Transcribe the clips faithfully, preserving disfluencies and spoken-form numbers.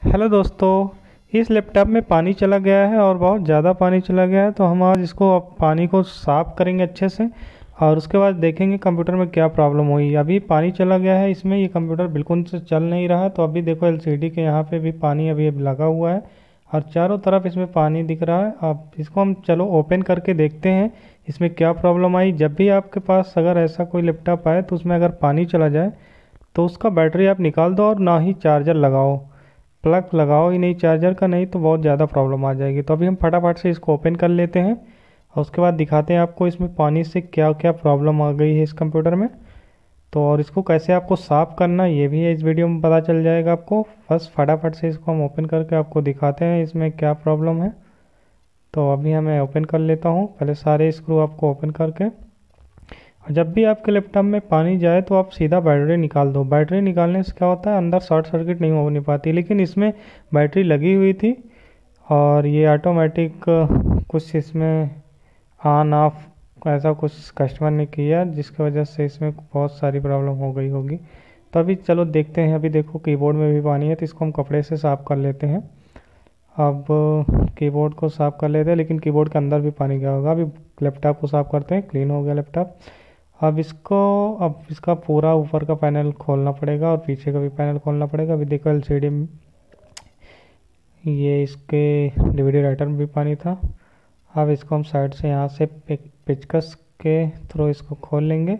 Hello दोस्तों। इस laptop में पानी चला गया है और बहुत ज़्यादा पानी चला गया है, तो हम आज इसको अब पानी को साफ़ करेंगे अच्छे से और उसके बाद देखेंगे कंप्यूटर में क्या प्रॉब्लम हुई। अभी पानी चला गया है इसमें, ये कंप्यूटर बिल्कुल से चल नहीं रहा है। तो अभी देखो एलसीडी के यहाँ पे भी पानी अभी अभी लगा हुआ है और चारों तरफ इसमें पानी दिख रहा है। अब इसको हम चलो ओपन करके देखते हैं इसमें क्या प्रॉब्लम आई। जब भी आपके पास अगर ऐसा कोई लैपटॉप आए तो उसमें अगर पानी चला जाए तो उसका बैटरी आप निकाल दो और ना ही चार्जर लगाओ, प्लग लगाओ ही नहीं चार्जर का, नहीं तो बहुत ज़्यादा प्रॉब्लम आ जाएगी। तो अभी हम फटाफट से इसको ओपन कर लेते हैं और उसके बाद दिखाते हैं आपको इसमें पानी से क्या क्या प्रॉब्लम आ गई है इस कंप्यूटर में। तो और इसको कैसे आपको साफ़ करना ये भी है इस वीडियो में पता चल जाएगा आपको। बस फटाफट से इसको हम ओपन करके आपको दिखाते हैं इसमें क्या प्रॉब्लम है। तो अभी हमें ओपन कर लेता हूँ, पहले सारे स्क्रू आपको ओपन करके। और जब भी आपके लैपटॉप में पानी जाए तो आप सीधा बैटरी निकाल दो। बैटरी निकालने से क्या होता है, अंदर शॉर्ट सर्किट नहीं होने पाती, लेकिन इसमें बैटरी लगी हुई थी और ये ऑटोमेटिक कुछ इसमें ऑन ऑफ ऐसा कुछ कस्टमर ने किया जिसकी वजह से इसमें बहुत सारी प्रॉब्लम हो गई होगी। तो अभी चलो देखते हैं। अभी देखो कीबोर्ड में भी पानी है, तो इसको हम कपड़े से साफ़ कर लेते हैं। अब कीबोर्ड को साफ़ कर लेते हैं, लेकिन कीबोर्ड के अंदर भी पानी गया होगा। अभी लैपटॉप को साफ़ करते हैं, क्लीन हो गया लैपटॉप। अब इसको अब इसका पूरा ऊपर का पैनल खोलना पड़ेगा और पीछे का भी पैनल खोलना पड़ेगा। अभी देखो एलसीडी में ये इसके डीवीडी राइटर में भी पानी था। अब इसको हम साइड से यहाँ से पेचकस के थ्रू इसको खोल लेंगे।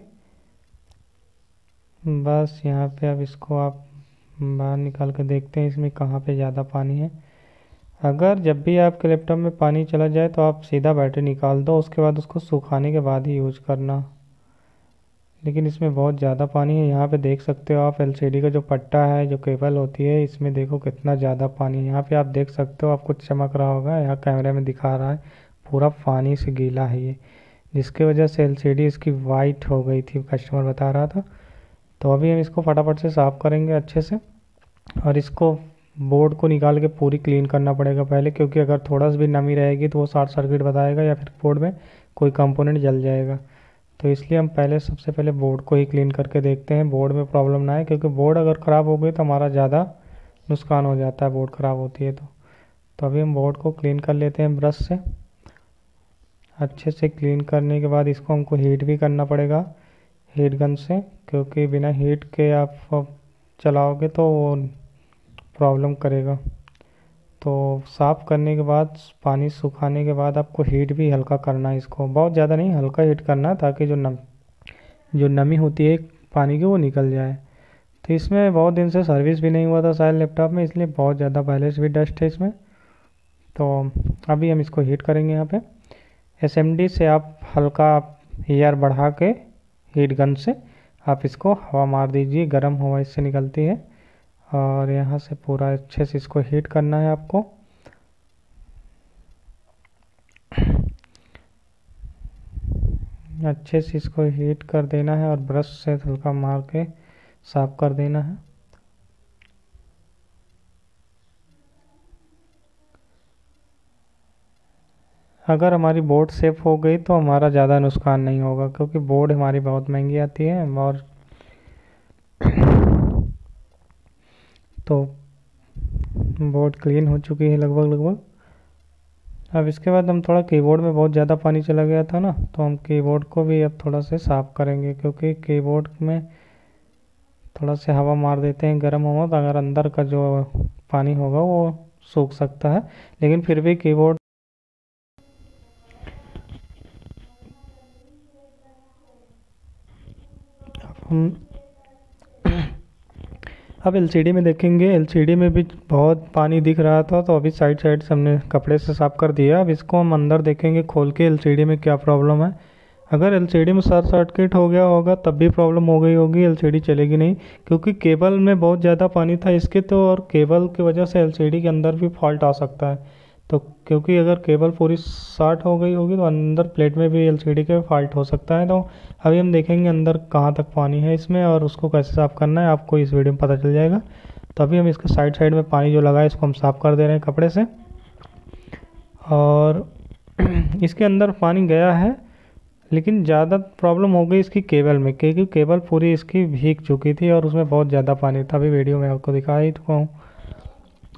बस यहाँ पे अब इसको आप बाहर निकाल कर देखते हैं इसमें कहाँ पे ज़्यादा पानी है। अगर जब भी आपके लैपटॉप में पानी चला जाए तो आप सीधा बैटरी निकाल दो, उसके बाद उसको सुखाने के बाद ही यूज करना। लेकिन इसमें बहुत ज़्यादा पानी है, यहाँ पे देख सकते हो आप एलसीडी का जो पट्टा है, जो केबल होती है, इसमें देखो कितना ज़्यादा पानी है। यहाँ पे आप देख सकते हो, आपको चमक रहा होगा, यहाँ कैमरे में दिखा रहा है पूरा पानी से गीला है ये, जिसकी वजह से एलसीडी इसकी वाइट हो गई थी, कस्टमर बता रहा था। तो अभी हम इसको फटाफट से साफ़ करेंगे अच्छे से और इसको बोर्ड को निकाल के पूरी क्लीन करना पड़ेगा पहले, क्योंकि अगर थोड़ा सा भी नमी रहेगी तो वो शॉर्ट सर्किट बताएगा या फिर बोर्ड में कोई कंपोनेंट जल जाएगा। तो इसलिए हम पहले सबसे पहले बोर्ड को ही क्लीन करके देखते हैं, बोर्ड में प्रॉब्लम ना है, क्योंकि बोर्ड अगर ख़राब हो गई तो हमारा ज़्यादा नुकसान हो जाता है, बोर्ड ख़राब होती है तो तो अभी हम बोर्ड को क्लीन कर लेते हैं ब्रश से। अच्छे से क्लीन करने के बाद इसको हमको हीट भी करना पड़ेगा हीट गन से, क्योंकि बिना हीट के आप चलाओगे तो वो प्रॉब्लम करेगा। तो साफ़ करने के बाद पानी सुखाने के बाद आपको हीट भी हल्का करना है, इसको बहुत ज़्यादा नहीं, हल्का हीट करना है, ताकि जो नम जो नमी होती है पानी की वो निकल जाए। तो इसमें बहुत दिन से सर्विस भी नहीं हुआ था शायद लैपटॉप में, इसलिए बहुत ज़्यादा पहले से भी डस्ट है इसमें। तो अभी हम इसको हीट करेंगे। यहाँ पे एसएमडी से आप हल्का एयर बढ़ा के हीट गन से आप इसको हवा मार दीजिए, गर्म हवा इससे निकलती है और यहाँ से पूरा अच्छे से इसको हीट करना है आपको। अच्छे से इसको हीट कर देना है और ब्रश से हल्का मार के साफ कर देना है। अगर हमारी बोर्ड सेफ हो गई तो हमारा ज़्यादा नुकसान नहीं होगा, क्योंकि बोर्ड हमारी बहुत महंगी आती है। और तो बोर्ड क्लीन हो चुकी है लगभग लगभग। अब इसके बाद हम थोड़ा कीबोर्ड में बहुत ज़्यादा पानी चला गया था ना, तो हम कीबोर्ड को भी अब थोड़ा से साफ़ करेंगे, क्योंकि कीबोर्ड में थोड़ा से हवा मार देते हैं गर्म हवा, तो अगर अंदर का जो पानी होगा वो सूख सकता है। लेकिन फिर भी कीबोर्ड हम अब एलसीडी में देखेंगे, एलसीडी में भी बहुत पानी दिख रहा था, तो अभी साइड साइड से हमने कपड़े से साफ़ कर दिया। अब इसको हम अंदर देखेंगे खोल के एलसीडी में क्या प्रॉब्लम है। अगर एलसीडी में शॉर्ट सर्किट हो गया होगा तब भी प्रॉब्लम हो गई होगी, एलसीडी चलेगी नहीं, क्योंकि केबल में बहुत ज़्यादा पानी था इसके, तो और केबल की वजह से एलसीडी के अंदर भी फॉल्ट आ सकता है। तो क्योंकि अगर केबल पूरी शॉर्ट हो गई होगी तो अंदर प्लेट में भी एलसीडी के फॉल्ट हो सकता है। तो अभी हम देखेंगे अंदर कहाँ तक पानी है इसमें और उसको कैसे साफ़ करना है, आपको इस वीडियो में पता चल जाएगा। तो अभी हम इसके साइड साइड में पानी जो लगा है इसको हम साफ़ कर दे रहे हैं कपड़े से। और इसके अंदर पानी गया है, लेकिन ज़्यादा प्रॉब्लम हो गई इसकी केबल में, क्योंकि केबल पूरी इसकी भीग चुकी थी और उसमें बहुत ज़्यादा पानी था। अभी वीडियो में आपको दिखा ही चुका हूँ।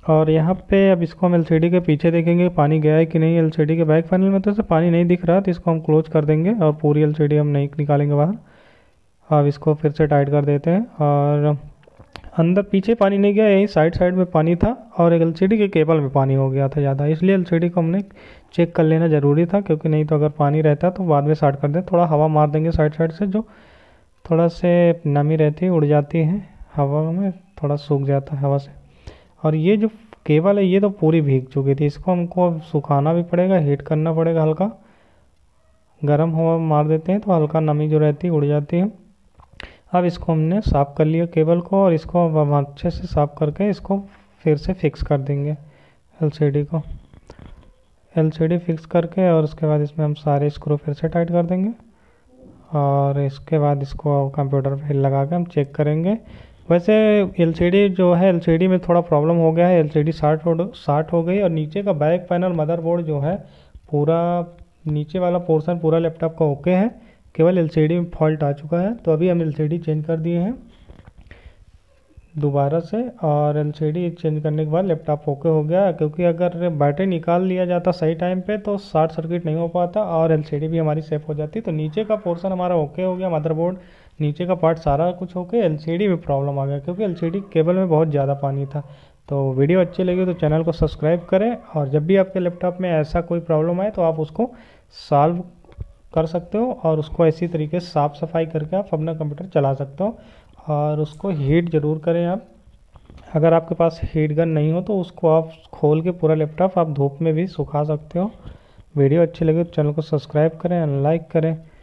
और यहाँ पे अब इसको हम एलसीडी के पीछे देखेंगे पानी गया है कि नहीं। एलसीडी के बैक पैनल में तो से पानी नहीं दिख रहा, तो इसको हम क्लोज कर देंगे और पूरी एलसीडी हम नहीं निकालेंगे बाहर। अब इसको फिर से टाइट कर देते हैं। और अंदर पीछे पानी नहीं गया, यहीं साइड साइड में पानी था और एक एलसीडी के केबल में पानी हो गया था ज़्यादा, इसलिए एलसीडी को हमने चेक कर लेना ज़रूरी था, क्योंकि नहीं तो अगर पानी रहता तो बाद में स्टार्ट कर दें। थोड़ा हवा मार देंगे साइड साइड से, जो थोड़ा से नमी रहती है उड़ जाती है हवा में, थोड़ा सूख जाता है हवा से। और ये जो केबल है ये तो पूरी भीग चुकी थी, इसको हमको अब सुखाना भी पड़ेगा, हीट करना पड़ेगा, हल्का गर्म हवा मार देते हैं तो हल्का नमी जो रहती है उड़ जाती है। अब इसको हमने साफ़ कर लिया केबल को, और इसको अब हम अच्छे से साफ़ करके इसको फिर से फिक्स कर देंगे एलसीडी को। एलसीडी फिक्स करके और उसके बाद इसमें हम सारे स्क्रू फिर से टाइट कर देंगे, और इसके बाद इसको कंप्यूटर पे लगा के हम चेक करेंगे। वैसे एलसीडी जो है, एलसीडी में थोड़ा प्रॉब्लम हो गया है, एलसीडी शार्ट हो शार्ट हो गई, और नीचे का बैक पैनल मदरबोर्ड जो है पूरा नीचे वाला पोर्शन पूरा लैपटॉप का ओके है, केवल एलसीडी में फॉल्ट आ चुका है। तो अभी हम एलसीडी चेंज कर दिए हैं दोबारा से, और एलसीडी चेंज करने के बाद लैपटॉप ओके हो गया। क्योंकि अगर बैटरी निकाल लिया जाता सही टाइम पे तो शॉर्ट सर्किट नहीं हो पाता और एलसीडी भी हमारी सेफ हो जाती। तो नीचे का पोर्शन हमारा ओके हो गया, मदरबोर्ड नीचे का पार्ट सारा कुछ ओके, एलसीडी में प्रॉब्लम आ गया क्योंकि एलसीडी केबल में बहुत ज़्यादा पानी था। तो वीडियो अच्छी लगी तो चैनल को सब्सक्राइब करें, और जब भी आपके लैपटॉप में ऐसा कोई प्रॉब्लम आए तो आप उसको सॉल्व कर सकते हो, और उसको इसी तरीके से साफ़ सफाई करके आप अपना कंप्यूटर चला सकते हो। और उसको हीट ज़रूर करें आप, अगर आपके पास हीट गन नहीं हो तो उसको आप खोल के पूरा लैपटॉप आप धूप में भी सुखा सकते हो। वीडियो अच्छी लगे तो चैनल को सब्सक्राइब करें, लाइक करें।